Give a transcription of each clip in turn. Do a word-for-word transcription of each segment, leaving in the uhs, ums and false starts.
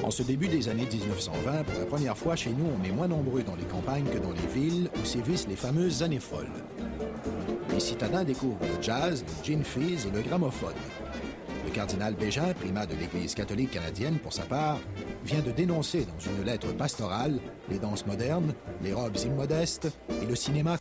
En ce début des années mille neuf cent vingt, pour la première fois chez nous, on est moins nombreux dans les campagnes que dans les villes où sévissent les fameuses années folles. Les citadins découvrent le jazz, le gin fizz et le gramophone. Le cardinal Bégin, primat de l'Église catholique canadienne pour sa part, vient de dénoncer dans une lettre pastorale les danses modernes, les robes immodestes et le cinéma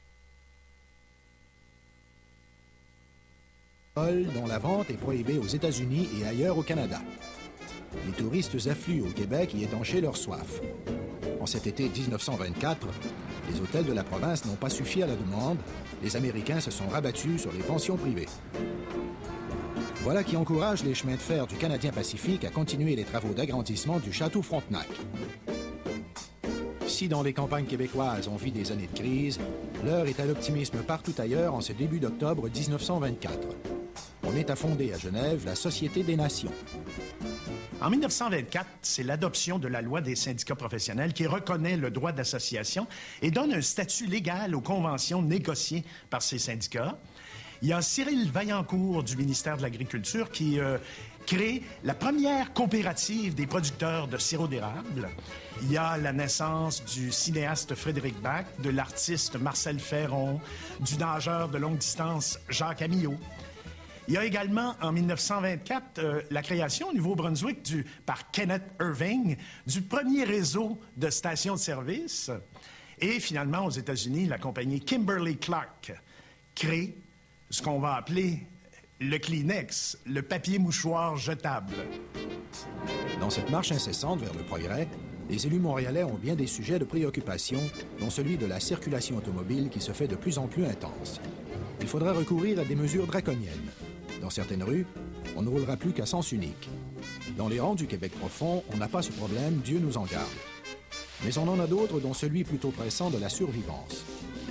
dont la vente est prohibée aux États-Unis et ailleurs au Canada. Les touristes affluent au Québec y étancher leur soif. En cet été mille neuf cent vingt-quatre, les hôtels de la province n'ont pas suffi à la demande. Les Américains se sont rabattus sur les pensions privées. Voilà qui encourage les chemins de fer du Canadien Pacifique à continuer les travaux d'agrandissement du château Frontenac. Si dans les campagnes québécoises on vit des années de crise, l'heure est à l'optimisme partout ailleurs en ce début d'octobre mille neuf cent vingt-quatre. On est à fonder à Genève la Société des Nations. En mille neuf cent vingt-quatre, c'est l'adoption de la loi des syndicats professionnels qui reconnaît le droit d'association et donne un statut légal aux conventions négociées par ces syndicats. Il y a Cyril Vaillancourt du ministère de l'Agriculture qui euh, crée la première coopérative des producteurs de sirop d'érable. Il y a la naissance du cinéaste Frédéric Bach, de l'artiste Marcel Ferron, du nageur de longue distance Jacques Amyot. Il y a également, en mille neuf cent vingt-quatre, euh, la création au Nouveau-Brunswick du, par Kenneth Irving du premier réseau de stations de service. Et finalement, aux États-Unis, la compagnie Kimberly-Clark crée ce qu'on va appeler le Kleenex, le papier mouchoir jetable. Dans cette marche incessante vers le progrès, les élus montréalais ont bien des sujets de préoccupation, dont celui de la circulation automobile qui se fait de plus en plus intense. Il faudra recourir à des mesures draconiennes. Dans certaines rues, on ne roulera plus qu'à sens unique. Dans les rangs du Québec profond, on n'a pas ce problème, Dieu nous en garde. Mais on en a d'autres, dont celui plutôt pressant de la survivance.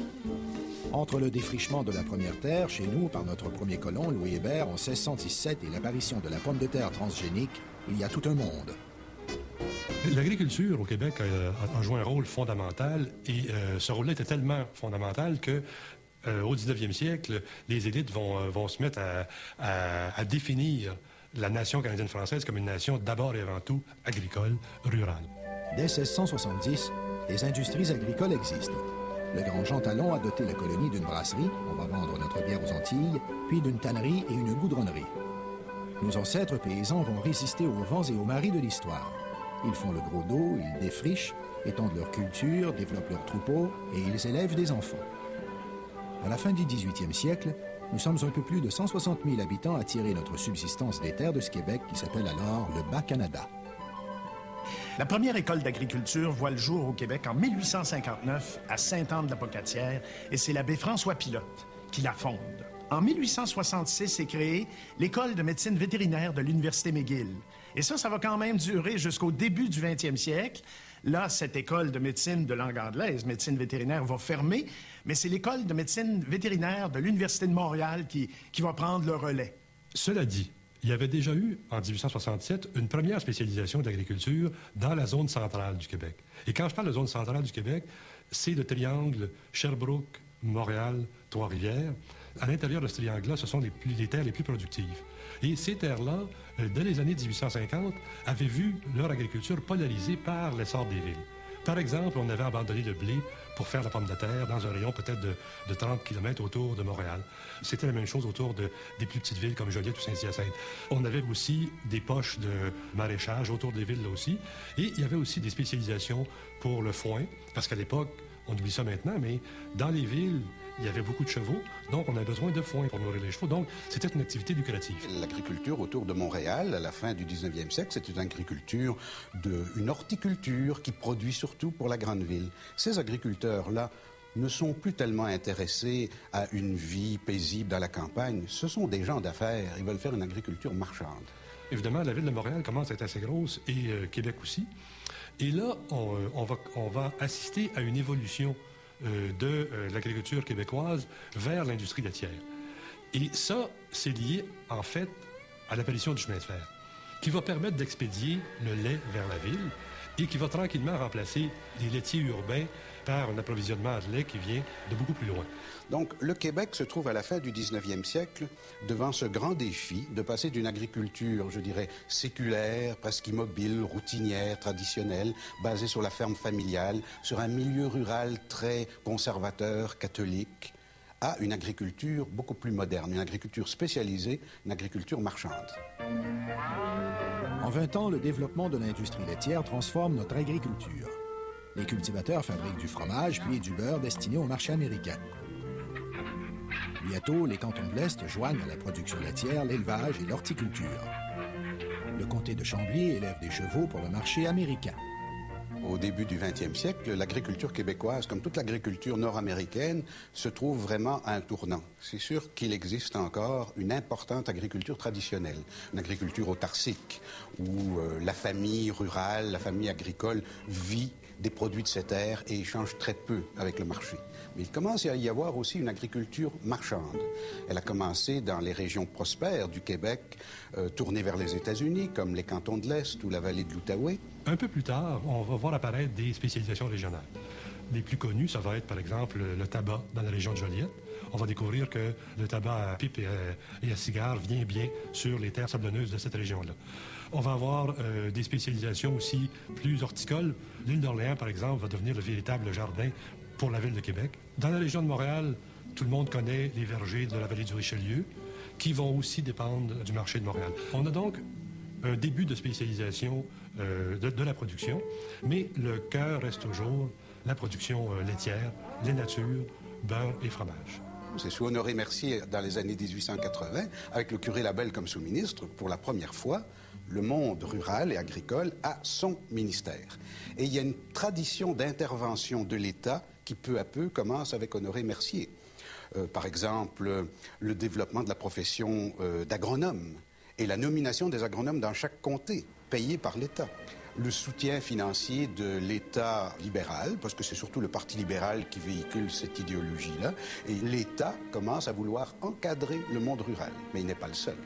Entre le défrichement de la première terre, chez nous, par notre premier colon, Louis Hébert, en seize cent dix-sept, et l'apparition de la pomme de terre transgénique, il y a tout un monde. L'agriculture au Québec a, a joué un rôle fondamental, et euh, ce rôle-là était tellement fondamental que Euh, au dix-neuvième siècle, les élites vont, euh, vont se mettre à, à, à définir la nation canadienne-française comme une nation d'abord et avant tout agricole, rurale. Dès seize cent soixante-dix, les industries agricoles existent. Le grand Jean Talon a doté la colonie d'une brasserie, on va vendre notre bière aux Antilles, puis d'une tannerie et une goudronnerie. Nos ancêtres paysans vont résister aux vents et aux marées de l'histoire. Ils font le gros dos, ils défrichent, étendent leur culture, développent leurs troupeaux et ils élèvent des enfants. À la fin du dix-huitième siècle, nous sommes un peu plus de cent soixante mille habitants à tirer notre subsistance des terres de ce Québec qui s'appelle alors le Bas-Canada. La première école d'agriculture voit le jour au Québec en mille huit cent cinquante-neuf à Sainte-Anne-de-la-Pocatière et c'est l'abbé François Pilote qui la fonde. En mille huit cent soixante-six est créée l'école de médecine vétérinaire de l'Université McGill. Et ça, ça va quand même durer jusqu'au début du vingtième siècle. Là, cette école de médecine de langue anglaise, médecine vétérinaire, va fermer, mais c'est l'école de médecine vétérinaire de l'Université de Montréal qui, qui va prendre le relais. Cela dit, il y avait déjà eu, en dix-huit cent soixante-sept, une première spécialisation de l'agriculture dans la zone centrale du Québec. Et quand je parle de zone centrale du Québec, c'est le triangle Sherbrooke, Montréal, Trois-Rivières. À l'intérieur de ce triangle-là, ce sont les, plus, les terres les plus productives. Et ces terres-là, euh, dès les années dix-huit cent cinquante, avaient vu leur agriculture polarisée par l'essor des villes. Par exemple, on avait abandonné le blé pour faire la pomme de terre dans un rayon peut-être de, de trente kilomètres autour de Montréal. C'était la même chose autour de, des plus petites villes comme Joliette ou Saint-Hyacinthe. On avait aussi des poches de maraîchage autour des villes là aussi. Et il y avait aussi des spécialisations pour le foin, parce qu'à l'époque, on oublie ça maintenant, mais dans les villes, il y avait beaucoup de chevaux, donc on a besoin de foin pour nourrir les chevaux. Donc, c'était une activité lucrative. L'agriculture autour de Montréal, à la fin du dix-neuvième siècle, c'est une agriculture, de, une horticulture qui produit surtout pour la grande ville. Ces agriculteurs-là ne sont plus tellement intéressés à une vie paisible dans la campagne. Ce sont des gens d'affaires. Ils veulent faire une agriculture marchande. Évidemment, la ville de Montréal commence à être assez grosse, et euh, Québec aussi. Et là, on, euh, on, va, on va assister à une évolution euh, de euh, l'agriculture québécoise vers l'industrie laitière. Et ça, c'est lié, en fait, à l'apparition du chemin de fer. qui va permettre d'expédier le lait vers la ville et qui va tranquillement remplacer les laitiers urbains par un approvisionnement de lait qui vient de beaucoup plus loin. Donc, le Québec se trouve à la fin du dix-neuvième siècle devant ce grand défi de passer d'une agriculture, je dirais, séculaire, presque immobile, routinière, traditionnelle, basée sur la ferme familiale, sur un milieu rural très conservateur, catholique, à une agriculture beaucoup plus moderne, une agriculture spécialisée, une agriculture marchande. En vingt ans, le développement de l'industrie laitière transforme notre agriculture. Les cultivateurs fabriquent du fromage puis du beurre destiné au marché américain. Bientôt, les cantons de l'Est joignent à la production laitière l'élevage et l'horticulture. Le comté de Chambly élève des chevaux pour le marché américain. Au début du vingtième siècle, l'agriculture québécoise, comme toute l'agriculture nord-américaine, se trouve vraiment à un tournant. C'est sûr qu'il existe encore une importante agriculture traditionnelle, une agriculture autarcique, où euh, la famille rurale, la famille agricole vit des produits de ses terres et échange très peu avec le marché. Mais il commence à y avoir aussi une agriculture marchande. Elle a commencé dans les régions prospères du Québec, euh, tournées vers les États-Unis, comme les cantons de l'Est ou la vallée de l'Outaouais. Un peu plus tard, on va voir apparaître des spécialisations régionales. Les plus connues, ça va être par exemple le tabac dans la région de Joliette. On va découvrir que le tabac à pipe et à, et à cigare vient bien sur les terres sablonneuses de cette région-là. On va avoir euh, des spécialisations aussi plus horticoles. L'île d'Orléans, par exemple, va devenir le véritable jardin pour la ville de Québec. Dans la région de Montréal, tout le monde connaît les vergers de la vallée du Richelieu, qui vont aussi dépendre du marché de Montréal. On a donc un début de spécialisation euh, de, de la production, mais le cœur reste toujours la production euh, laitière, lait nature, beurre et fromage. C'est sous Honoré Mercier, dans les années dix-huit cent quatre-vingts, avec le curé Labelle comme sous-ministre, pour la première fois, le monde rural et agricole a son ministère. Et il y a une tradition d'intervention de l'État qui, peu à peu, commence avec Honoré Mercier. Euh, par exemple, le développement de la profession euh, d'agronome et la nomination des agronomes dans chaque comté, payés par l'État. Le soutien financier de l'État libéral, parce que c'est surtout le Parti libéral qui véhicule cette idéologie-là, et l'État commence à vouloir encadrer le monde rural, mais il n'est pas le seul.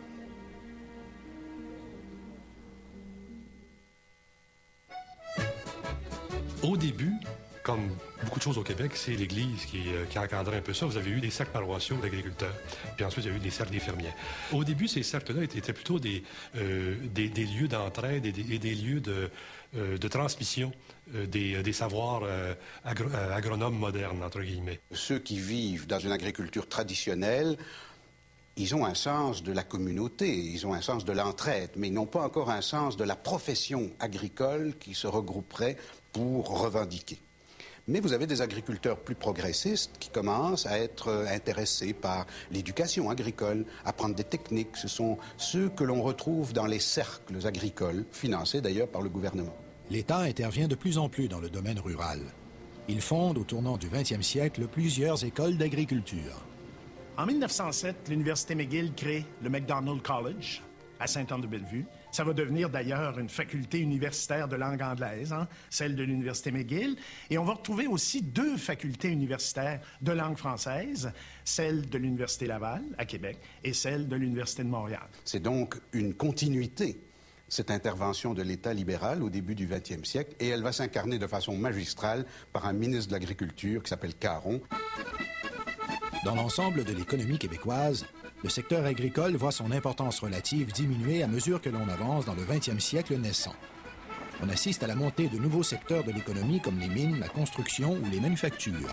Au début, comme beaucoup de choses au Québec, c'est l'Église qui, euh, qui encadrait un peu ça. Vous avez eu des cercles paroissiaux d'agriculteurs, puis ensuite il y a eu des cercles des fermiers. Au début, ces cercles-là étaient, étaient plutôt des, euh, des, des lieux d'entraide et des, et des lieux de, euh, de transmission euh, des, des savoirs euh, agro euh, agronomes modernes, entre guillemets. Ceux qui vivent dans une agriculture traditionnelle, ils ont un sens de la communauté, ils ont un sens de l'entraide, mais ils n'ont pas encore un sens de la profession agricole qui se regrouperait pour revendiquer. Mais vous avez des agriculteurs plus progressistes qui commencent à être intéressés par l'éducation agricole, à apprendre des techniques. Ce sont ceux que l'on retrouve dans les cercles agricoles, financés d'ailleurs par le gouvernement. L'État intervient de plus en plus dans le domaine rural. Il fonde au tournant du vingtième siècle plusieurs écoles d'agriculture. En mille neuf cent sept, l'Université McGill crée le McDonald College à Sainte-Anne-de-Bellevue. Ça va devenir d'ailleurs une faculté universitaire de langue anglaise, hein, celle de l'Université McGill. Et on va retrouver aussi deux facultés universitaires de langue française, celle de l'Université Laval, à Québec, et celle de l'Université de Montréal. C'est donc une continuité, cette intervention de l'État libéral au début du vingtième siècle, et elle va s'incarner de façon magistrale par un ministre de l'Agriculture qui s'appelle Caron. Dans l'ensemble de l'économie québécoise, le secteur agricole voit son importance relative diminuer à mesure que l'on avance dans le vingtième siècle naissant. On assiste à la montée de nouveaux secteurs de l'économie comme les mines, la construction ou les manufactures.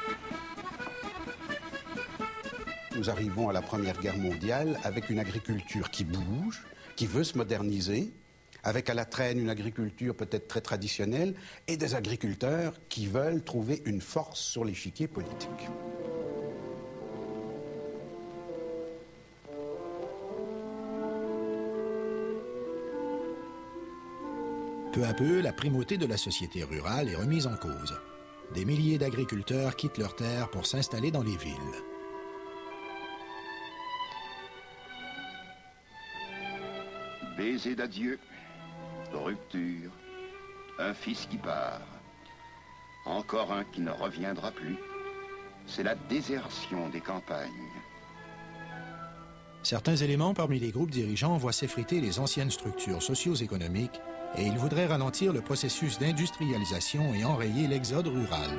Nous arrivons à la Première Guerre mondiale avec une agriculture qui bouge, qui veut se moderniser, avec à la traîne une agriculture peut-être très traditionnelle et des agriculteurs qui veulent trouver une force sur l'échiquier politique. Peu à peu, la primauté de la société rurale est remise en cause. Des milliers d'agriculteurs quittent leurs terres pour s'installer dans les villes. Baiser d'adieu, rupture, un fils qui part, encore un qui ne reviendra plus. C'est la désertion des campagnes. Certains éléments parmi les groupes dirigeants voient s'effriter les anciennes structures socio-économiques et ils voudraient ralentir le processus d'industrialisation et enrayer l'exode rural.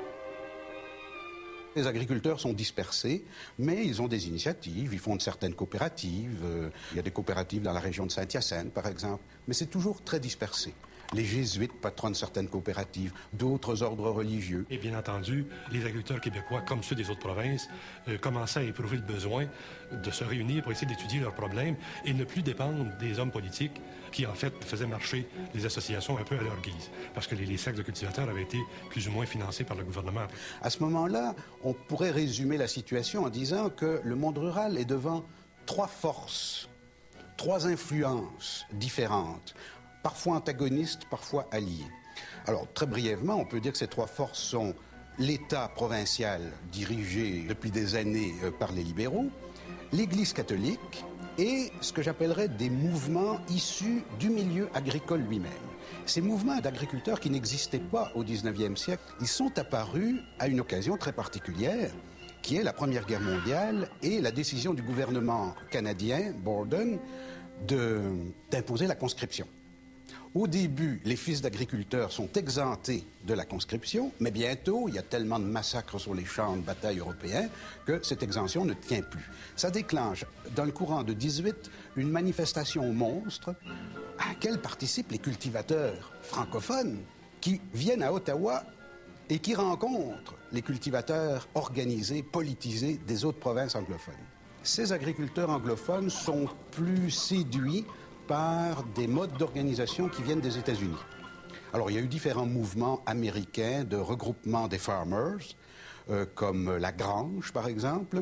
Les agriculteurs sont dispersés, mais ils ont des initiatives, ils fondent certaines coopératives. Euh, il y a des coopératives dans la région de Saint-Hyacinthe, par exemple, mais c'est toujours très dispersé. Les jésuites patronnent certaines coopératives, d'autres ordres religieux. Et bien entendu, les agriculteurs québécois, comme ceux des autres provinces, euh, commençaient à éprouver le besoin de se réunir pour essayer d'étudier leurs problèmes et ne plus dépendre des hommes politiques qui, en fait, faisaient marcher les associations un peu à leur guise. Parce que les, les cercles de cultivateurs avaient été plus ou moins financés par le gouvernement. À ce moment-là, on pourrait résumer la situation en disant que le monde rural est devant trois forces, trois influences différentes, parfois antagonistes, parfois alliés. Alors, très brièvement, on peut dire que ces trois forces sont l'État provincial, dirigé depuis des années euh, par les libéraux, l'Église catholique et ce que j'appellerais des mouvements issus du milieu agricole lui-même. Ces mouvements d'agriculteurs qui n'existaient pas au dix-neuvième siècle, ils sont apparus à une occasion très particulière, qui est la Première Guerre mondiale et la décision du gouvernement canadien, Borden, de, d'imposer la conscription. Au début, les fils d'agriculteurs sont exemptés de la conscription, mais bientôt, il y a tellement de massacres sur les champs de bataille européens que cette exemption ne tient plus. Ça déclenche, dans le courant de dix-huit, une manifestation monstre à laquelle participent les cultivateurs francophones qui viennent à Ottawa et qui rencontrent les cultivateurs organisés, politisés des autres provinces anglophones. Ces agriculteurs anglophones sont plus séduits par des modes d'organisation qui viennent des États-Unis. Alors, il y a eu différents mouvements américains de regroupement des farmers, euh, comme la Grange, par exemple,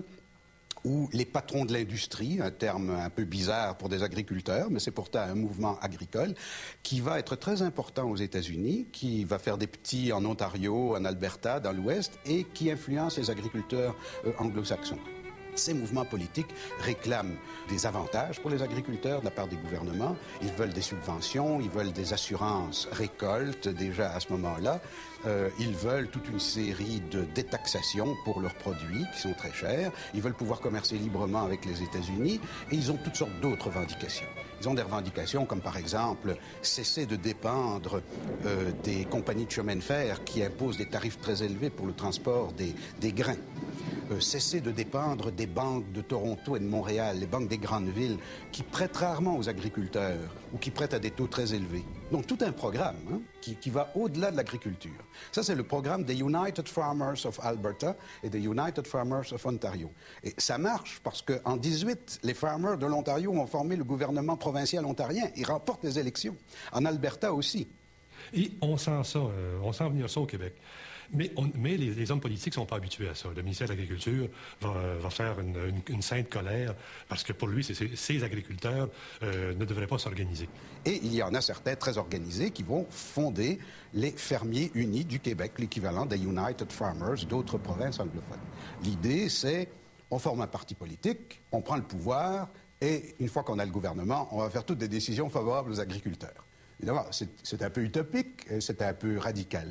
ou les patrons de l'industrie, un terme un peu bizarre pour des agriculteurs, mais c'est pourtant un mouvement agricole qui va être très important aux États-Unis, qui va faire des petits en Ontario, en Alberta, dans l'Ouest, et qui influence les agriculteurs euh, anglo-saxons. Ces mouvements politiques réclament des avantages pour les agriculteurs de la part des gouvernements. Ils veulent des subventions, ils veulent des assurances récoltes déjà à ce moment-là. Euh, ils veulent toute une série de détaxations pour leurs produits qui sont très chers. Ils veulent pouvoir commercer librement avec les États-Unis et ils ont toutes sortes d'autres revendications. Ils ont des revendications comme par exemple cesser de dépendre euh, des compagnies de chemin de fer qui imposent des tarifs très élevés pour le transport des, des grains. Euh, cesser de dépendre des banques de Toronto et de Montréal, les banques des grandes villes, qui prêtent rarement aux agriculteurs ou qui prêtent à des taux très élevés. Donc tout un programme hein, qui, qui va au-delà de l'agriculture. Ça, c'est le programme des United Farmers of Alberta et des United Farmers of Ontario. Et ça marche parce qu'en dix-huit, les farmers de l'Ontario ont formé le gouvernement provincial ontarien. Ils remportent les élections. En Alberta aussi. Et on sent ça, euh, on sent venir ça au Québec. Mais, on, mais les, les hommes politiques ne sont pas habitués à ça. Le ministère de l'Agriculture va, va faire une, une, une sainte colère parce que pour lui, c'est, c'est, ces agriculteurs euh, ne devraient pas s'organiser. Et il y en a certains très organisés qui vont fonder les fermiers unis du Québec, l'équivalent des United Farmers d'autres provinces anglophones. L'idée, c'est on forme un parti politique, on prend le pouvoir et une fois qu'on a le gouvernement, on va faire toutes des décisions favorables aux agriculteurs. Évidemment, c'est, c'est un peu utopique, c'est un peu radical.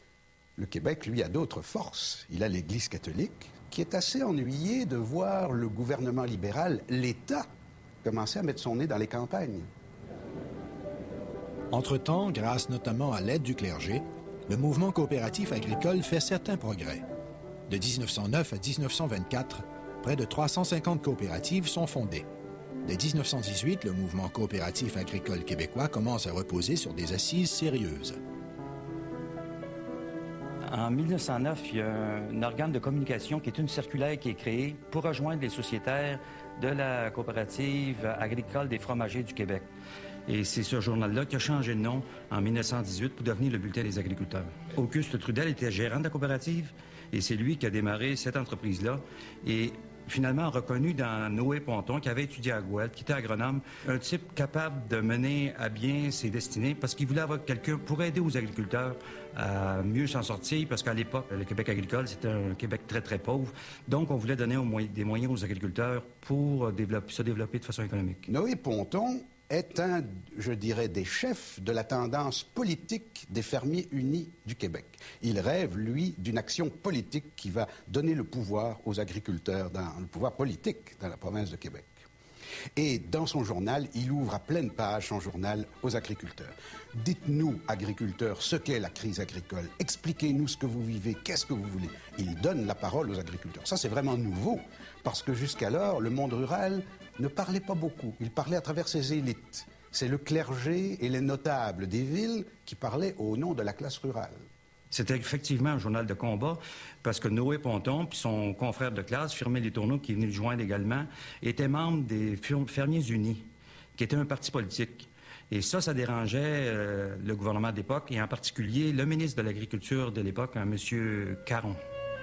Le Québec, lui, a d'autres forces. Il a l'Église catholique, qui est assez ennuyée de voir le gouvernement libéral, l'État, commencer à mettre son nez dans les campagnes. Entre-temps, grâce notamment à l'aide du clergé, le mouvement coopératif agricole fait certains progrès. De dix-neuf cent neuf à dix-neuf cent vingt-quatre, près de trois cent cinquante coopératives sont fondées. Dès dix-neuf cent dix-huit, le mouvement coopératif agricole québécois commence à reposer sur des assises sérieuses. En mille neuf cent neuf, il y a un organe de communication qui est une circulaire qui est créée pour rejoindre les sociétaires de la coopérative agricole des fromagers du Québec. Et c'est ce journal-là qui a changé de nom en mille neuf cent dix-huit pour devenir le Bulletin des agriculteurs. Auguste Trudel était gérant de la coopérative et c'est lui qui a démarré cette entreprise-là. Et finalement reconnu dans Noé Ponton, qui avait étudié à Guelph, qui était agronome, un type capable de mener à bien ses destinées parce qu'il voulait avoir quelqu'un pour aider aux agriculteurs à mieux s'en sortir, parce qu'à l'époque, le Québec agricole, c'était un Québec très, très pauvre. Donc, on voulait donner au moyen, des moyens aux agriculteurs pour développer, se développer de façon économique. Noé Ponton est un, je dirais, des chefs de la tendance politique des fermiers unis du Québec. Il rêve, lui, d'une action politique qui va donner le pouvoir aux agriculteurs, dans le pouvoir politique dans la province de Québec. Et dans son journal, il ouvre à pleine page son journal aux agriculteurs. Dites-nous, agriculteurs, ce qu'est la crise agricole. Expliquez-nous ce que vous vivez, qu'est-ce que vous voulez. Il donne la parole aux agriculteurs. Ça, c'est vraiment nouveau, parce que jusqu'alors, le monde rural ne parlait pas beaucoup. Il parlait à travers ses élites. C'est le clergé et les notables des villes qui parlaient au nom de la classe rurale. C'était effectivement un journal de combat parce que Noé Ponton puis son confrère de classe, Firmin Letourneau, qui est venu le joindre également, était membre des Fermiers Unis, qui était un parti politique. Et ça, ça dérangeait euh, le gouvernement d'époque et en particulier le ministre de l'Agriculture de l'époque, M. Caron.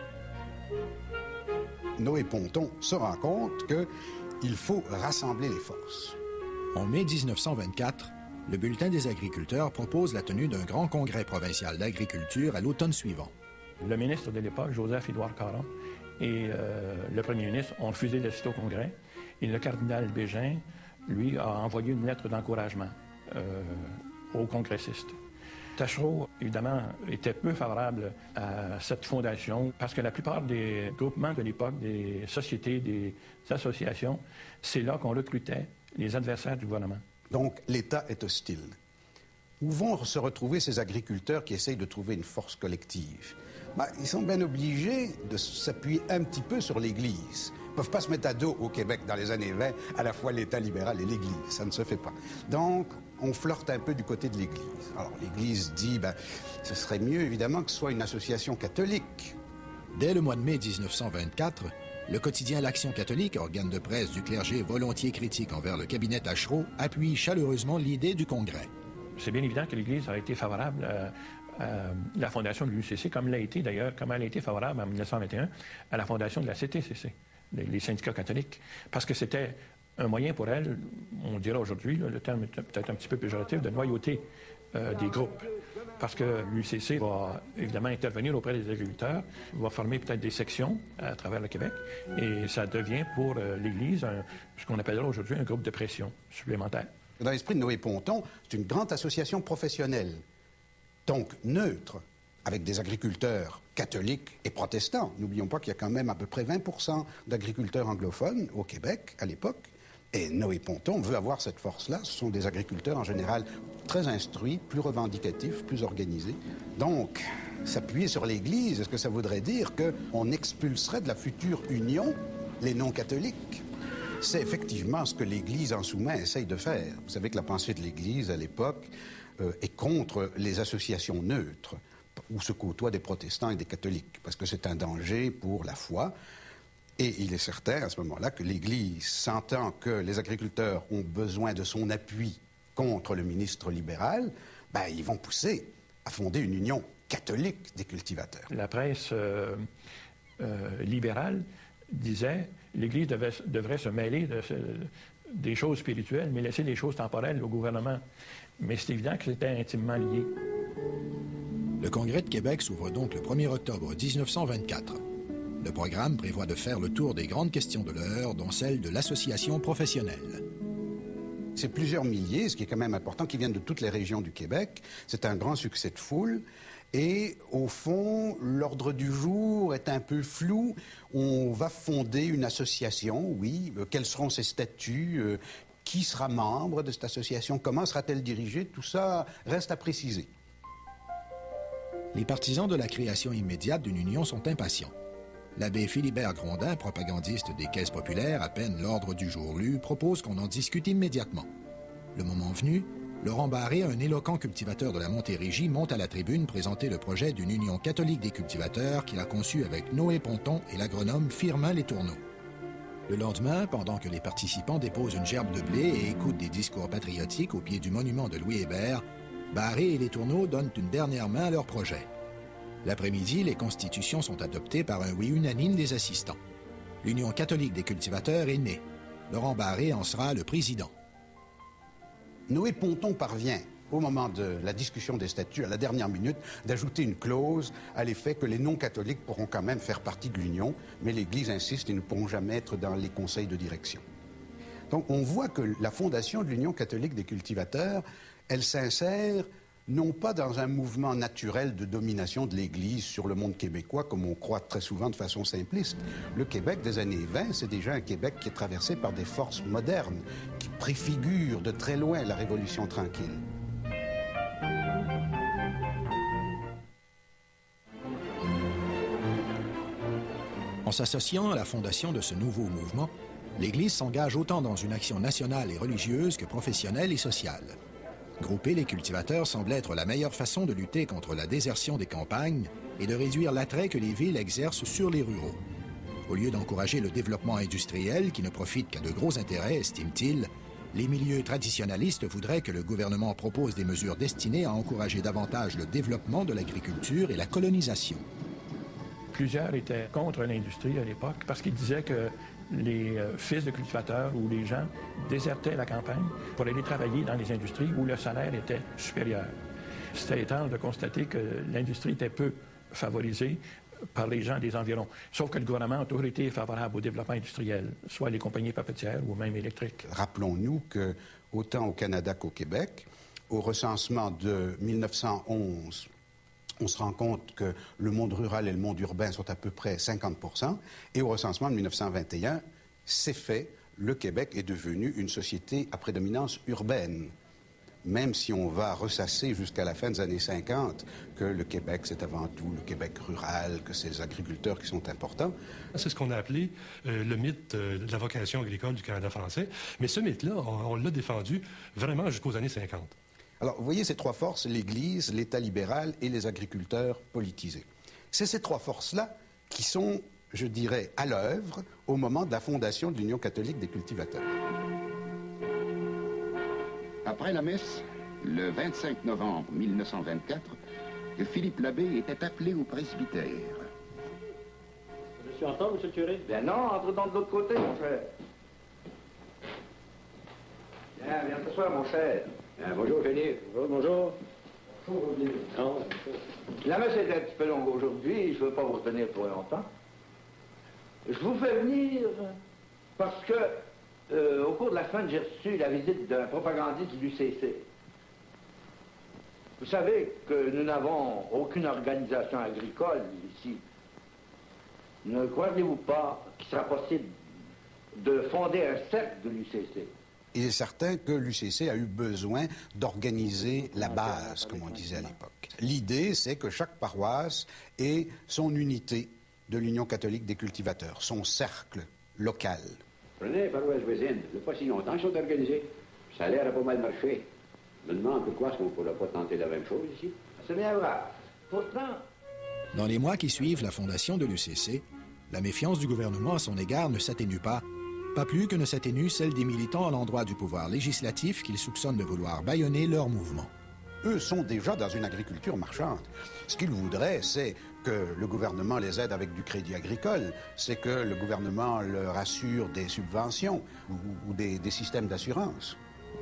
Noé Ponton se rend compte qu'il faut rassembler les forces. En mai mille neuf cent vingt-quatre, le Bulletin des agriculteurs propose la tenue d'un grand congrès provincial d'agriculture à l'automne suivant. Le ministre de l'époque, Joseph-Édouard Caron, et euh, le premier ministre ont refusé d'assister au congrès. Et le cardinal Bégin, lui, a envoyé une lettre d'encouragement euh, aux congressistes. Taschereau, évidemment, était peu favorable à cette fondation parce que la plupart des groupements de l'époque, des sociétés, des associations, c'est là qu'on recrutait les adversaires du gouvernement. Donc, l'État est hostile. Où vont se retrouver ces agriculteurs qui essayent de trouver une force collective? Ben, ils sont bien obligés de s'appuyer un petit peu sur l'Église. Ils ne peuvent pas se mettre à dos au Québec dans les années vingt, à la fois l'État libéral et l'Église. Ça ne se fait pas. Donc, on flirte un peu du côté de l'Église. Alors, l'Église dit, ben, ce serait mieux, évidemment, que ce soit une association catholique. Dès le mois de mai mille neuf cent vingt-quatre, le quotidien L'Action catholique, organe de presse du clergé volontiers critique envers le cabinet Taschereau, appuie chaleureusement l'idée du Congrès. C'est bien évident que l'Église a été favorable à, à la fondation de l'U C C, comme l'a été d'ailleurs, comme elle a été favorable en mille neuf cent vingt et un à la fondation de la C T C C, les, les syndicats catholiques, parce que c'était un moyen pour elle, on dirait aujourd'hui, le terme est peut-être un petit peu péjoratif, de noyauter euh, des groupes. Parce que l'U C C va évidemment intervenir auprès des agriculteurs, va former peut-être des sections à travers le Québec, et ça devient pour euh, l'Église un, ce qu'on appellerait aujourd'hui un groupe de pression supplémentaire. Dans l'esprit de Noé Ponton, c'est une grande association professionnelle, donc neutre, avec des agriculteurs catholiques et protestants. N'oublions pas qu'il y a quand même à peu près vingt pour cent d'agriculteurs anglophones au Québec à l'époque. Et Noé Ponton veut avoir cette force-là. Ce sont des agriculteurs en général très instruits, plus revendicatifs, plus organisés. Donc, s'appuyer sur l'Église, est-ce que ça voudrait dire qu'on expulserait de la future union les non-catholiques? C'est effectivement ce que l'Église en sous-main essaye de faire. Vous savez que la pensée de l'Église, à l'époque, euh, est contre les associations neutres, où se côtoient des protestants et des catholiques, parce que c'est un danger pour la foi. Et il est certain, à ce moment-là, que l'Église, sentant que les agriculteurs ont besoin de son appui contre le ministre libéral, ben, ils vont pousser à fonder une union catholique des cultivateurs. La presse euh, euh, libérale disait l'Église devait, devrait se mêler de, de, des choses spirituelles, mais laisser les choses temporelles au gouvernement. Mais c'est évident que c'était intimement lié. Le Congrès de Québec s'ouvre donc le premier octobre mille neuf cent vingt-quatre. Le programme prévoit de faire le tour des grandes questions de l'heure, dont celle de l'association professionnelle. C'est plusieurs milliers, ce qui est quand même important, qui viennent de toutes les régions du Québec. C'est un grand succès de foule. Et au fond, l'ordre du jour est un peu flou. On va fonder une association, oui. Euh, quels seront ses statuts? euh, Qui sera membre de cette association? Comment sera-t-elle dirigée? Tout ça reste à préciser. Les partisans de la création immédiate d'une union sont impatients. L'abbé Philibert Grondin, propagandiste des caisses populaires, à peine l'ordre du jour lu, propose qu'on en discute immédiatement. Le moment venu, Laurent Barré, un éloquent cultivateur de la Montérégie, monte à la tribune présenter le projet d'une union catholique des cultivateurs qu'il a conçu avec Noé Ponton et l'agronome Firmin Letourneau. Le lendemain, pendant que les participants déposent une gerbe de blé et écoutent des discours patriotiques au pied du monument de Louis Hébert, Barré et Letourneau donnent une dernière main à leur projet. L'après-midi, les constitutions sont adoptées par un oui unanime des assistants. L'Union catholique des cultivateurs est née. Laurent Barré en sera le président. Noé Ponton parvient, au moment de la discussion des statuts, à la dernière minute, d'ajouter une clause à l'effet que les non-catholiques pourront quand même faire partie de l'Union, mais l'Église insiste et ne pourront jamais être dans les conseils de direction. Donc on voit que la fondation de l'Union catholique des cultivateurs, elle s'insère non pas dans un mouvement naturel de domination de l'Église sur le monde québécois, comme on croit très souvent de façon simpliste. Le Québec des années vingt, c'est déjà un Québec qui est traversé par des forces modernes, qui préfigurent de très loin la Révolution tranquille. En s'associant à la fondation de ce nouveau mouvement, l'Église s'engage autant dans une action nationale et religieuse que professionnelle et sociale. Grouper les cultivateurs semble être la meilleure façon de lutter contre la désertion des campagnes et de réduire l'attrait que les villes exercent sur les ruraux. Au lieu d'encourager le développement industriel qui ne profite qu'à de gros intérêts, estime-t-il, les milieux traditionnalistes voudraient que le gouvernement propose des mesures destinées à encourager davantage le développement de l'agriculture et la colonisation. Plusieurs étaient contre l'industrie à l'époque parce qu'ils disaient que les euh, fils de cultivateurs ou les gens désertaient la campagne pour aller travailler dans les industries où le salaire était supérieur. C'était étrange de constater que l'industrie était peu favorisée par les gens des environs. Sauf que le gouvernement a toujours été favorable au développement industriel, soit les compagnies papetières ou même électriques. Rappelons-nous que, autant au Canada qu'au Québec, au recensement de mille neuf cent onze, on se rend compte que le monde rural et le monde urbain sont à peu près cinquante pour cent. Et au recensement de mille neuf cent vingt et un, c'est fait, le Québec est devenu une société à prédominance urbaine. Même si on va ressasser jusqu'à la fin des années cinquante que le Québec, c'est avant tout le Québec rural, que c'est les agriculteurs qui sont importants. C'est ce qu'on a appelé euh, le mythe euh, de la vocation agricole du Canada français. Mais ce mythe-là, on, on l'a défendu vraiment jusqu'aux années cinquante. Alors, vous voyez ces trois forces, l'Église, l'État libéral et les agriculteurs politisés. C'est ces trois forces-là qui sont, je dirais, à l'œuvre au moment de la fondation de l'Union catholique des cultivateurs. Après la messe, le vingt-cinq novembre mille neuf cent vingt-quatre, Philippe Labbé était appelé au presbytère. Je suis en temps, monsieur le curé? Ben non, entre dans de l'autre côté, mon frère. Viens, viens t'asseoir, mon cher. Bien, bonjour, Philippe. Bonjour, bonjour. Bonjour, non. La messe est un petit peu longue aujourd'hui, je ne veux pas vous retenir pour longtemps. Je vous fais venir parce que, euh, au cours de la semaine, j'ai reçu la visite d'un propagandiste du U C C. Vous savez que nous n'avons aucune organisation agricole ici. Ne croyez-vous pas qu'il sera possible de fonder un cercle de l'U C C? Il est certain que l'U C C a eu besoin d'organiser la base, comme on disait à l'époque. L'idée, c'est que chaque paroisse ait son unité de l'Union catholique des cultivateurs, son cercle local. Prenez les paroisses voisines, il n'y a pas si longtemps qu'ils sont organisés. Ça a l'air à pas mal marcher. Je me demande pourquoi est-ce qu'on ne pourrait pas tenter la même chose ici. C'est bien vrai. Pourtant... Dans les mois qui suivent la fondation de l'U C C, la méfiance du gouvernement à son égard ne s'atténue pas, pas plus que ne s'atténue celle des militants à l'endroit du pouvoir législatif qu'ils soupçonnent de vouloir bâillonner leur mouvement. Eux sont déjà dans une agriculture marchande. Ce qu'ils voudraient, c'est que le gouvernement les aide avec du crédit agricole, c'est que le gouvernement leur assure des subventions ou, ou des, des systèmes d'assurance.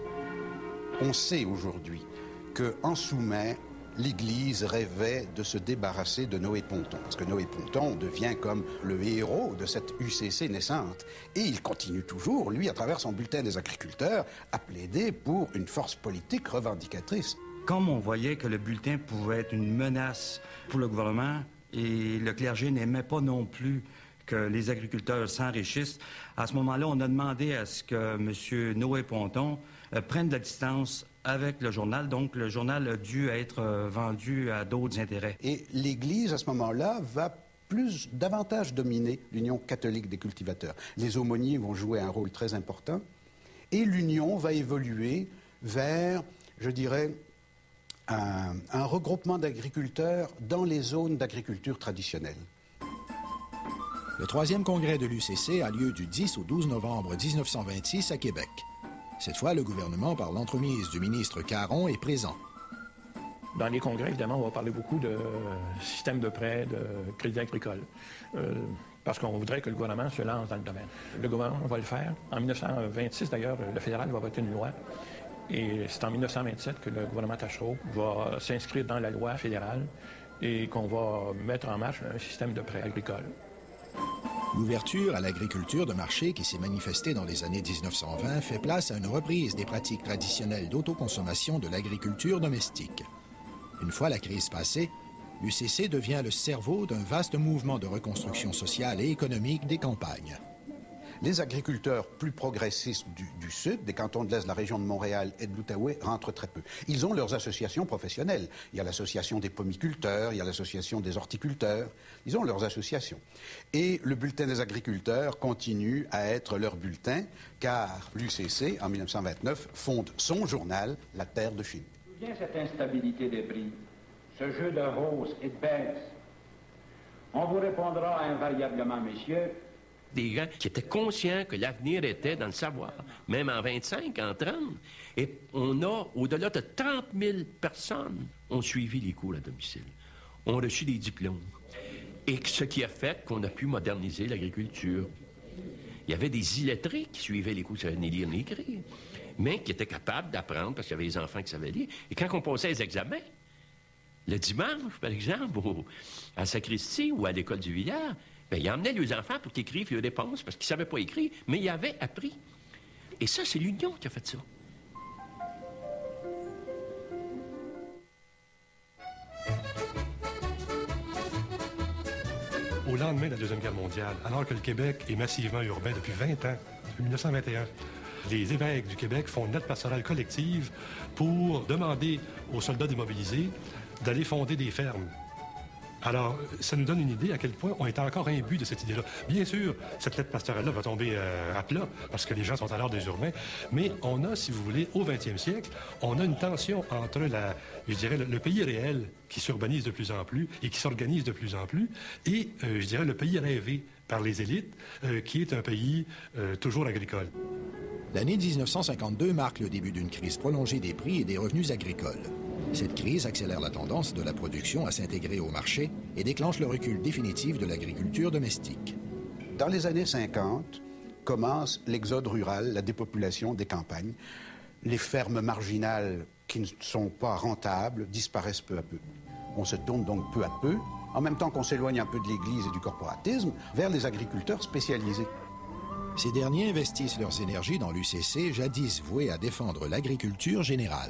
On sait aujourd'hui qu'en sous-main, l'Église rêvait de se débarrasser de Noé Ponton, parce que Noé Ponton devient comme le héros de cette U C C naissante. Et il continue toujours, lui, à travers son bulletin des agriculteurs, à plaider pour une force politique revendicatrice. Comme on voyait que le bulletin pouvait être une menace pour le gouvernement, et le clergé n'aimait pas non plus que les agriculteurs s'enrichissent, à ce moment-là, on a demandé à ce que M. Noé Ponton euh, prenne de la distance avec le journal. Donc, le journal a dû être euh, vendu à d'autres intérêts. Et l'Église, à ce moment-là, va plus, davantage dominer l'Union catholique des cultivateurs. Les aumôniers vont jouer un rôle très important. Et l'Union va évoluer vers, je dirais, un, un regroupement d'agriculteurs dans les zones d'agriculture traditionnelle. Le troisième congrès de l'U C C a lieu du dix au douze novembre mille neuf cent vingt-six à Québec. Cette fois, le gouvernement, par l'entremise du ministre Caron, est présent. Dans les congrès, évidemment, on va parler beaucoup de système de prêt, de crédit agricole, euh, parce qu'on voudrait que le gouvernement se lance dans le domaine. Le gouvernement va le faire. En mille neuf cent vingt-six, d'ailleurs, le fédéral va voter une loi. Et c'est en mille neuf cent vingt-sept que le gouvernement Taschereau va s'inscrire dans la loi fédérale et qu'on va mettre en marche un système de prêt agricole. L'ouverture à l'agriculture de marché qui s'est manifestée dans les années mille neuf cent vingt fait place à une reprise des pratiques traditionnelles d'autoconsommation de l'agriculture domestique. Une fois la crise passée, l'U C C devient le cerveau d'un vaste mouvement de reconstruction sociale et économique des campagnes. Les agriculteurs plus progressistes du, du Sud, des cantons de l'Est, de la région de Montréal et de l'Outaouais, rentrent très peu. Ils ont leurs associations professionnelles. Il y a l'association des pomiculteurs, il y a l'association des horticulteurs. Ils ont leurs associations. Et le bulletin des agriculteurs continue à être leur bulletin, car l'U C C, en mille neuf cent vingt-neuf, fonde son journal, La Terre de Chine. D'où vient cette instabilité des prix, ce jeu de hausse et de baisse? On vous répondra invariablement, messieurs, des gens qui étaient conscients que l'avenir était dans le savoir, même en vingt-cinq, en trente. Et on a, au-delà de trente mille personnes, ont suivi les cours à domicile, ont reçu des diplômes. Et ce qui a fait qu'on a pu moderniser l'agriculture. Il y avait des illettrés qui suivaient les cours, qui savaient ni lire ni écrire, mais qui étaient capables d'apprendre parce qu'il y avait des enfants qui savaient lire. Et quand on passait les examens, le dimanche, par exemple, au, à Sacristie ou à l'école du Villard, bien, ils emmenaient les enfants pour qu'ils écrivent les réponses parce qu'ils ne savaient pas écrire, mais ils avaient appris. Et ça, c'est l'Union qui a fait ça. Au lendemain de la Deuxième Guerre mondiale, alors que le Québec est massivement urbain depuis vingt ans, depuis mille neuf cent vingt et un, les évêques du Québec font une lettre pastorale collective pour demander aux soldats démobilisés d'aller fonder des fermes. Alors, ça nous donne une idée à quel point on est encore imbu de cette idée-là. Bien sûr, cette lettre pastorale-là va tomber euh, à plat, parce que les gens sont alors des urbains, mais on a, si vous voulez, au vingtième siècle, on a une tension entre, la, je dirais, le, le pays réel qui s'urbanise de plus en plus et qui s'organise de plus en plus, et, euh, je dirais, le pays rêvé par les élites, euh, qui est un pays euh, toujours agricole. L'année mille neuf cent cinquante-deux marque le début d'une crise prolongée des prix et des revenus agricoles. Cette crise accélère la tendance de la production à s'intégrer au marché et déclenche le recul définitif de l'agriculture domestique. Dans les années cinquante, commence l'exode rural, la dépopulation des campagnes. Les fermes marginales qui ne sont pas rentables disparaissent peu à peu. On se tourne donc peu à peu, en même temps qu'on s'éloigne un peu de l'Église et du corporatisme, vers les agriculteurs spécialisés. Ces derniers investissent leurs énergies dans l'U C C, jadis voué à défendre l'agriculture générale.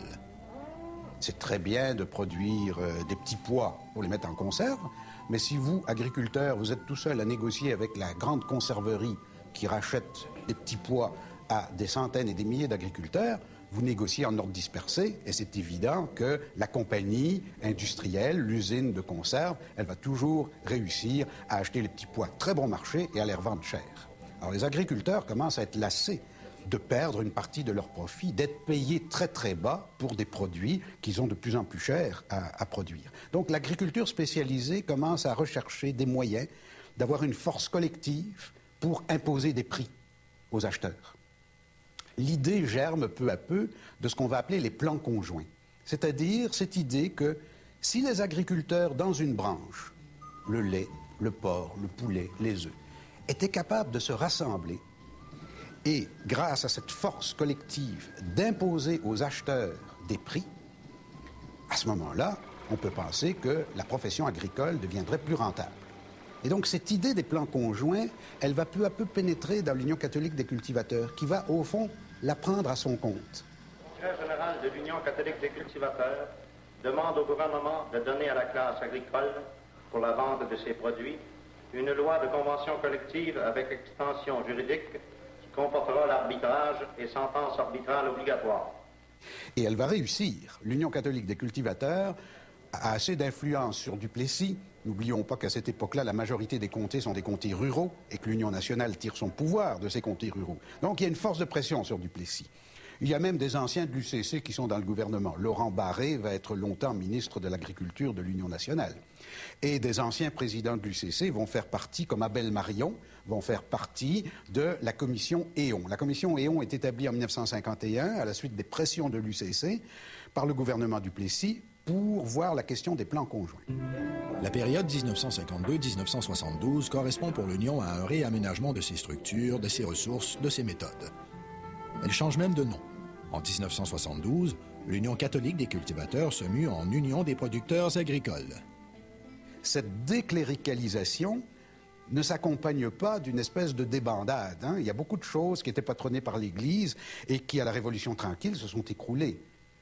C'est très bien de produire euh, des petits pois pour les mettre en conserve, mais si vous, agriculteurs, vous êtes tout seul à négocier avec la grande conserverie qui rachète des petits pois à des centaines et des milliers d'agriculteurs, vous négociez en ordre dispersé, et c'est évident que la compagnie industrielle, l'usine de conserve, elle va toujours réussir à acheter les petits pois très bon marché et à les revendre cher. Alors les agriculteurs commencent à être lassés de perdre une partie de leur profit, d'être payés très très bas pour des produits qu'ils ont de plus en plus chers à, à produire. Donc l'agriculture spécialisée commence à rechercher des moyens d'avoir une force collective pour imposer des prix aux acheteurs. L'idée germe peu à peu de ce qu'on va appeler les plans conjoints, c'est-à-dire cette idée que si les agriculteurs dans une branche, le lait, le porc, le poulet, les œufs, étaient capables de se rassembler et, grâce à cette force collective, d'imposer aux acheteurs des prix, à ce moment-là, on peut penser que la profession agricole deviendrait plus rentable. Et donc, cette idée des plans conjoints, elle va peu à peu pénétrer dans l'Union catholique des cultivateurs, qui va, au fond, la prendre à son compte. Le Congrès général de l'Union catholique des cultivateurs demande au gouvernement de donner à la classe agricole, pour la vente de ses produits, une loi de convention collective avec extension juridique comportera l'arbitrage et sentence arbitrale obligatoire. Et elle va réussir. L'Union catholique des cultivateurs a assez d'influence sur Duplessis. N'oublions pas qu'à cette époque-là, la majorité des comtés sont des comtés ruraux et que l'Union nationale tire son pouvoir de ces comtés ruraux. Donc il y a une force de pression sur Duplessis. Il y a même des anciens de l'U C C qui sont dans le gouvernement. Laurent Barré va être longtemps ministre de l'Agriculture de l'Union nationale. Et des anciens présidents de l'U C C vont faire partie, comme Abel Marion, vont faire partie de la commission Héon. La commission Héon est établie en mille neuf cent cinquante et un à la suite des pressions de l'U C C par le gouvernement Duplessis pour voir la question des plans conjoints. La période mille neuf cent cinquante-deux à mille neuf cent soixante-douze correspond pour l'Union à un réaménagement de ses structures, de ses ressources, de ses méthodes. Elle change même de nom. En mille neuf cent soixante-douze, l'Union catholique des cultivateurs se mue en Union des producteurs agricoles. Cette décléricalisation ne s'accompagne pas d'une espèce de débandade. Hein. Il y a beaucoup de choses qui étaient patronnées par l'Église et qui, à la Révolution tranquille, se sont écroulées.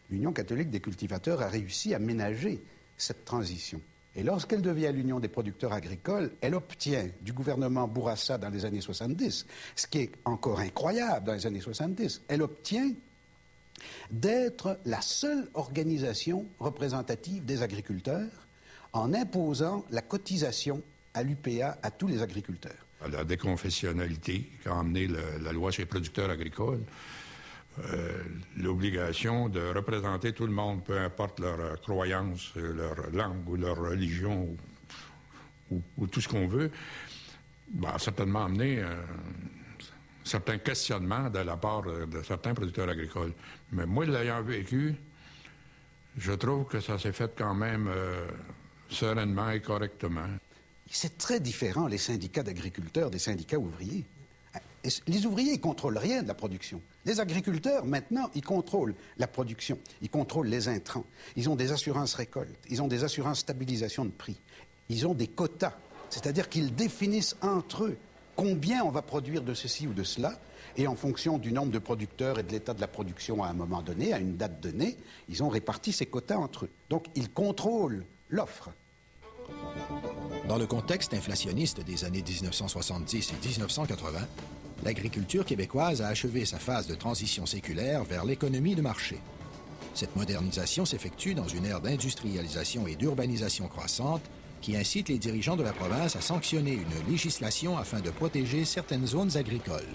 l'Union catholique des cultivateurs a réussi à ménager cette transition. Et lorsqu'elle devient l'Union des producteurs agricoles, elle obtient du gouvernement Bourassa dans les années soixante-dix, ce qui est encore incroyable dans les années soixante-dix, elle obtient d'être la seule organisation représentative des agriculteurs en imposant la cotisation à l'U P A à tous les agriculteurs. La déconfessionnalité qui a amené le, la loi sur les producteurs agricoles, euh, l'obligation de représenter tout le monde, peu importe leur croyance, leur langue ou leur religion ou, ou, ou tout ce qu'on veut, ben, a certainement amené euh, certains questionnements de la part de, de certains producteurs agricoles. Mais moi, l'ayant vécu, je trouve que ça s'est fait quand même euh, sereinement et correctement. C'est très différent, les syndicats d'agriculteurs des syndicats ouvriers. Les ouvriers, ils ne contrôlent rien de la production. Les agriculteurs, maintenant, ils contrôlent la production. Ils contrôlent les intrants. Ils ont des assurances récoltes. Ils ont des assurances stabilisation de prix. Ils ont des quotas. C'est-à-dire qu'ils définissent entre eux combien on va produire de ceci ou de cela. Et en fonction du nombre de producteurs et de l'état de la production à un moment donné, à une date donnée, ils ont réparti ces quotas entre eux. Donc, ils contrôlent l'offre. Dans le contexte inflationniste des années mille neuf cent soixante-dix et mille neuf cent quatre-vingts, l'agriculture québécoise a achevé sa phase de transition séculaire vers l'économie de marché. Cette modernisation s'effectue dans une ère d'industrialisation et d'urbanisation croissante qui incite les dirigeants de la province à sanctionner une législation afin de protéger certaines zones agricoles.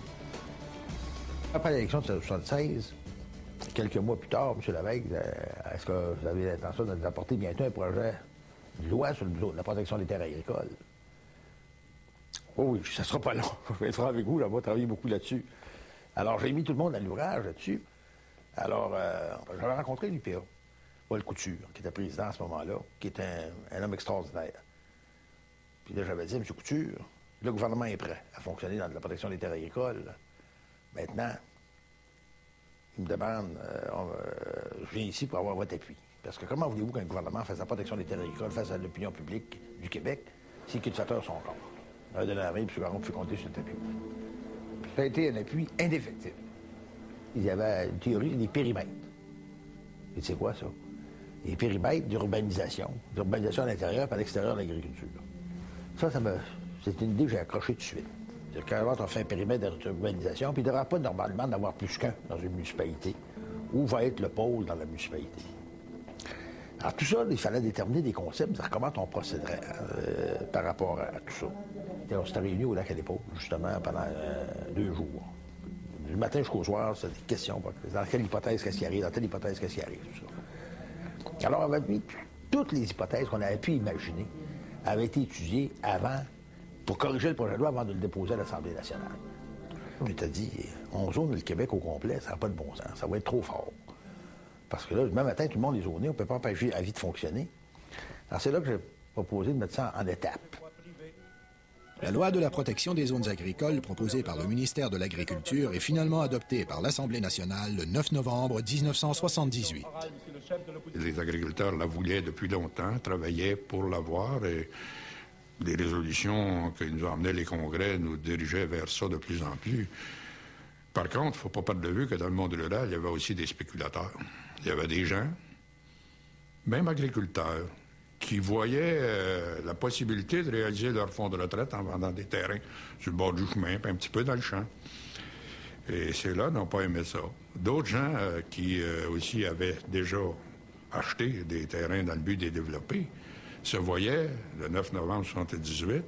Après l'élection de mille neuf cent soixante-seize, quelques mois plus tard, M. Lévesque, euh, est-ce que vous avez l'intention de nous apporter bientôt un projet de loi sur le, la protection des terres agricoles? Oh oui, ça ne sera pas long. Je vais être franc avec vous, là, on va travailler beaucoup là-dessus. Alors, j'ai mis tout le monde à l'ouvrage là-dessus. Alors, euh, j'avais rencontré l'U P A, Paul Couture, qui était président à ce moment-là, qui est un, un homme extraordinaire. Puis là, j'avais dit, M. Couture, le gouvernement est prêt à fonctionner dans la protection des terres agricoles. Maintenant, il me demande, euh, on, euh, je viens ici pour avoir votre appui. Parce que comment voulez-vous qu'un gouvernement fasse la protection des terres agricoles face à l'opinion publique du Québec si les cultivateurs sont contre? Un de la main, puis M. Garon peut compter sur cet appui. Ça a été un appui indéfectible. Il y avait une théorie des périmètres. Et c'est quoi ça? Les périmètres d'urbanisation. D'urbanisation à l'intérieur et à l'extérieur de l'agriculture. Ça, ça me... c'est une idée que j'ai accrochée tout de suite. C'est-à-dire qu'à on fait un périmètre d'urbanisation, puis il ne devrait pas normalement d'avoir plus qu'un dans une municipalité. Où va être le pôle dans la municipalité? Alors tout ça, il fallait déterminer des concepts, c'est-à-dire comment on procéderait euh, par rapport à, à tout ça. Et on s'était réunis au lac à l'épaule, justement, pendant euh, deux jours. Du matin jusqu'au soir, c'était des questions. Dans quelle hypothèse qu'est-ce qui arrive, dans telle hypothèse qu'est-ce qui arrive, tout ça. Alors, on avait mis toutes les hypothèses qu'on avait pu imaginer avaient été étudiées avant, pour corriger le projet de loi avant de le déposer à l'Assemblée nationale. On m'était dit, on zone le Québec au complet, ça n'a pas de bon sens, ça va être trop fort. Parce que là, le même matin, tout le monde est zoné, on ne peut pas empêcher la vie de fonctionner. Alors, c'est là que j'ai proposé de mettre ça en étapes. La loi de la protection des zones agricoles proposée par le ministère de l'Agriculture est finalement adoptée par l'Assemblée nationale le neuf novembre mille neuf cent soixante-dix-huit. Les agriculteurs la voulaient depuis longtemps, travaillaient pour l'avoir et les résolutions que nous emmenaient les congrès nous dirigeaient vers ça de plus en plus. Par contre, il ne faut pas perdre de vue que dans le monde rural, il y avait aussi des spéculateurs. Il y avait des gens, même agriculteurs, qui voyaient euh, la possibilité de réaliser leur fonds de retraite en vendant des terrains sur le bord du chemin, puis un petit peu dans le champ. Et ceux-là n'ont pas aimé ça. D'autres gens euh, qui euh, aussi avaient déjà acheté des terrains dans le but de les développer se voyaient, le neuf novembre mille neuf cent soixante-dix-huit,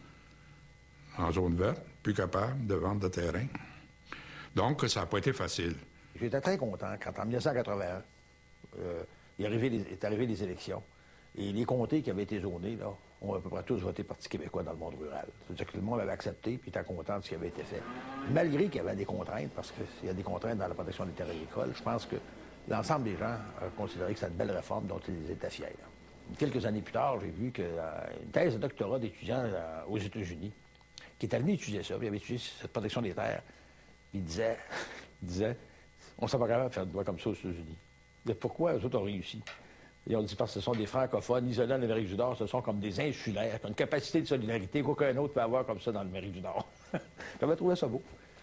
en zone verte, plus capables de vendre de terrain. Donc, ça n'a pas été facile. J'étais très content quand, en mille neuf cent quatre-vingt-un, euh, il est arrivé les, est arrivé les élections. Et les comtés qui avaient été zonés, là, ont à peu près tous voté Parti québécois dans le monde rural. C'est-à-dire que tout le monde avait accepté puis était content de ce qui avait été fait. Malgré qu'il y avait des contraintes, parce qu'il y a des contraintes dans la protection des terres agricoles, je pense que l'ensemble des gens ont considéré que c'était une belle réforme dont ils étaient fiers. Quelques années plus tard, j'ai vu qu'une euh, thèse de doctorat d'étudiants euh, aux États-Unis qui était venu étudier ça, puis il avait étudié cette protection des terres. Il disait, il disait, on ne s'est pas capable de faire de loi comme ça aux États-Unis. Mais pourquoi eux autres ont réussi? Ils ont dit parce que ce sont des francophones isolés en Amérique du Nord, ce sont comme des insulaires, qui ont une capacité de solidarité qu'aucun autre peut avoir comme ça dans l'Amérique du Nord. J'avais trouvé ça beau.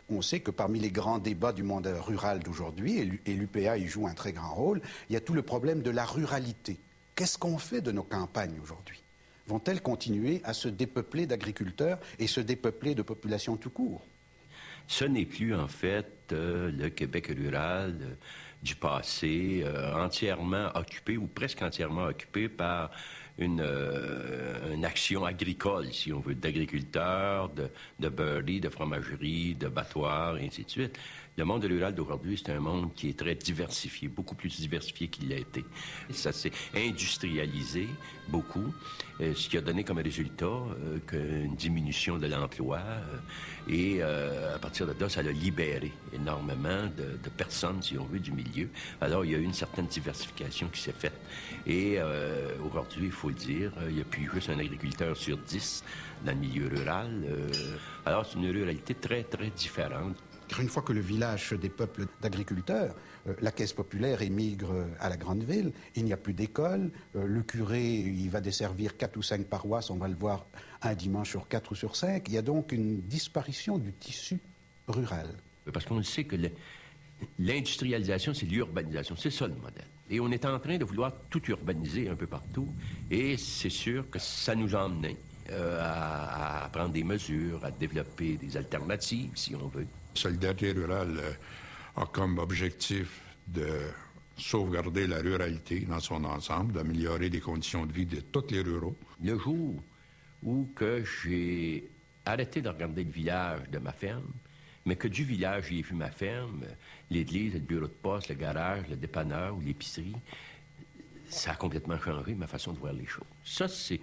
On sait que parmi les grands débats du monde rural d'aujourd'hui, et l'U P A y joue un très grand rôle, il y a tout le problème de la ruralité. Qu'est-ce qu'on fait de nos campagnes aujourd'hui? Vont-elles continuer à se dépeupler d'agriculteurs et se dépeupler de populations tout court? Ce n'est plus, en fait, euh, le Québec rural euh, du passé, euh, entièrement occupé ou presque entièrement occupé par une, euh, une action agricole, si on veut, d'agriculteurs, de, de beurreries, de fromageries, de battoirs, et ainsi de suite. Le monde rural d'aujourd'hui, c'est un monde qui est très diversifié, beaucoup plus diversifié qu'il l'a été. Ça s'est industrialisé beaucoup, euh, ce qui a donné comme résultat euh, qu'une diminution de l'emploi. Euh, et euh, à partir de là, ça a libéré énormément de, de personnes, si on veut, du milieu. Alors, il y a eu une certaine diversification qui s'est faite. Et euh, aujourd'hui, il faut le dire, il n'y a plus juste un agriculteur sur dix dans le milieu rural. Euh, alors, c'est une ruralité très, très différente. Car une fois que le village se dépeuple d'agriculteurs, euh, la caisse populaire émigre à la grande ville, il n'y a plus d'école, euh, le curé, il va desservir quatre ou cinq paroisses, on va le voir un dimanche sur quatre ou sur cinq. Il y a donc une disparition du tissu rural. Parce qu'on sait que l'industrialisation, c'est l'urbanisation, c'est ça le modèle. Et on est en train de vouloir tout urbaniser un peu partout, et c'est sûr que ça nous a emmenés euh, à, à prendre des mesures, à développer des alternatives, si on veut. Solidarité rurale euh, a comme objectif de sauvegarder la ruralité dans son ensemble, d'améliorer les conditions de vie de tous les ruraux. Le jour où que j'ai arrêté de regarder le village de ma ferme, mais que du village, j'ai vu ma ferme, l'église, le bureau de poste, le garage, le dépanneur ou l'épicerie, ça a complètement changé ma façon de voir les choses. Ça, c'est...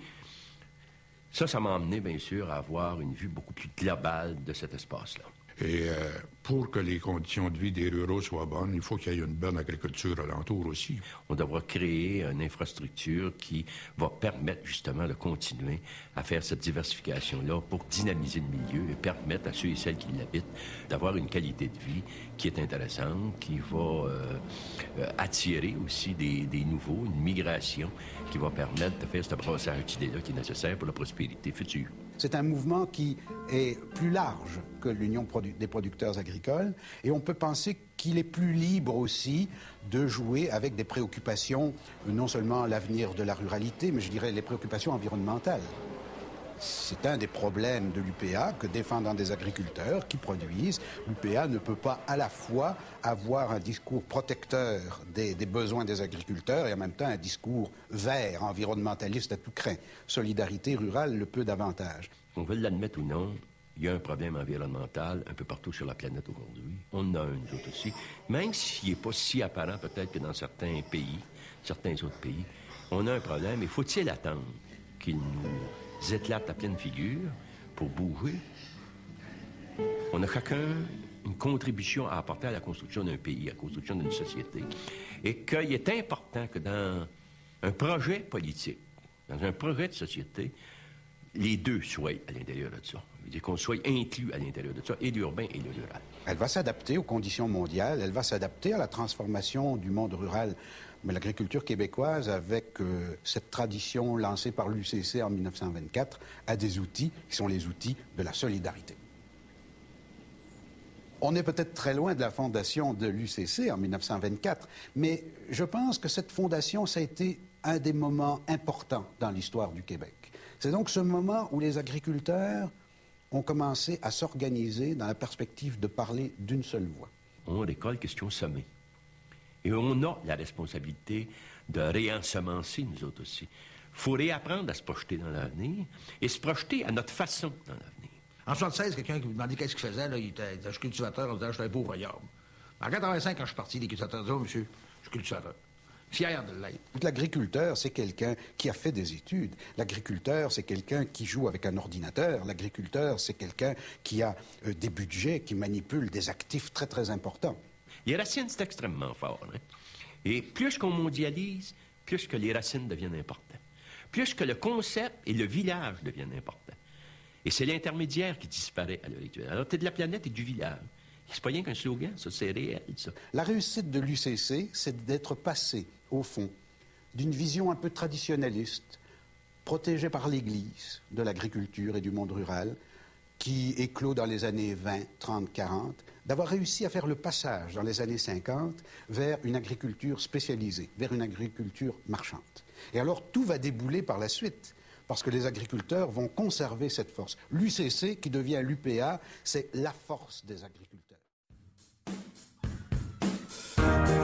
Ça, ça m'a amené, bien sûr, à avoir une vue beaucoup plus globale de cet espace-là. Et euh, pour que les conditions de vie des ruraux soient bonnes, il faut qu'il y ait une bonne agriculture alentour aussi. On devra créer une infrastructure qui va permettre justement de continuer à faire cette diversification-là pour dynamiser le milieu et permettre à ceux et celles qui l'habitent d'avoir une qualité de vie qui est intéressante, qui va euh, euh, attirer aussi des, des nouveaux, une migration qui va permettre de faire ce brassage d'idées-là qui est nécessaire pour la prospérité future. C'est un mouvement qui est plus large que l'Union des producteurs agricoles et on peut penser qu'il est plus libre aussi de jouer avec des préoccupations, non seulement l'avenir de la ruralité, mais je dirais les préoccupations environnementales. C'est un des problèmes de l'U P A que défendant des agriculteurs qui produisent, l'U P A ne peut pas à la fois avoir un discours protecteur des, des besoins des agriculteurs et en même temps un discours vert, environnementaliste à tout crin. Solidarité rurale le peut davantage. On veut l'admettre ou non, il y a un problème environnemental un peu partout sur la planète aujourd'hui. On en a un, nous autres aussi. Même s'il n'est pas si apparent peut-être que dans certains pays, certains autres pays, on a un problème. Et faut-il attendre qu'il nous éclate à pleine figure pour bouger? On a chacun une contribution à apporter à la construction d'un pays, à la construction d'une société. Et qu'il est important que dans un projet politique, dans un projet de société, les deux soient à l'intérieur de ça. C'est-à-dire qu'on soit inclus à l'intérieur de ça, et l'urbain et le rural. Elle va s'adapter aux conditions mondiales, elle va s'adapter à la transformation du monde rural. Mais l'agriculture québécoise, avec euh, cette tradition lancée par l'U C C en mille neuf cent vingt-quatre, a des outils qui sont les outils de la solidarité. On est peut-être très loin de la fondation de l'U C C en mille neuf cent vingt-quatre, mais je pense que cette fondation, ça a été un des moments importants dans l'histoire du Québec. C'est donc ce moment où les agriculteurs ont commencé à s'organiser dans la perspective de parler d'une seule voix. On récolte question semée. Et on a la responsabilité de réensemencer, nous autres aussi. Il faut réapprendre à se projeter dans l'avenir et se projeter à notre façon dans l'avenir. En soixante-seize, quelqu'un qui me demandait qu'est-ce qu'il faisait, là, il était, il était cultivateur, on disait, je suis un pauvre yard. En quatre-vingt-cinq, quand je suis parti, les cultivateurs disaient, oh, monsieur, je suis cultivateur. Fier de l'être. L'agriculteur, c'est quelqu'un qui a fait des études. L'agriculteur, c'est quelqu'un qui joue avec un ordinateur. L'agriculteur, c'est quelqu'un qui a euh, des budgets, qui manipule des actifs très, très importants. Les racines, c'est extrêmement fort. Hein? Et plus qu'on mondialise, plus que les racines deviennent importantes. Plus que le concept et le village deviennent importants. Et c'est l'intermédiaire qui disparaît à l'heure actuelle. Alors, t'es de la planète et du village. C'est pas rien qu'un slogan, ça, c'est réel, ça. La réussite de l'U C C, c'est d'être passé, au fond, d'une vision un peu traditionnaliste, protégée par l'Église, de l'agriculture et du monde rural, qui éclot dans les années vingt, trente, quarante, d'avoir réussi à faire le passage dans les années cinquante vers une agriculture spécialisée, vers une agriculture marchande. Et alors tout va débouler par la suite, parce que les agriculteurs vont conserver cette force. L'U C C, qui devient l'U P A, c'est la force des agriculteurs.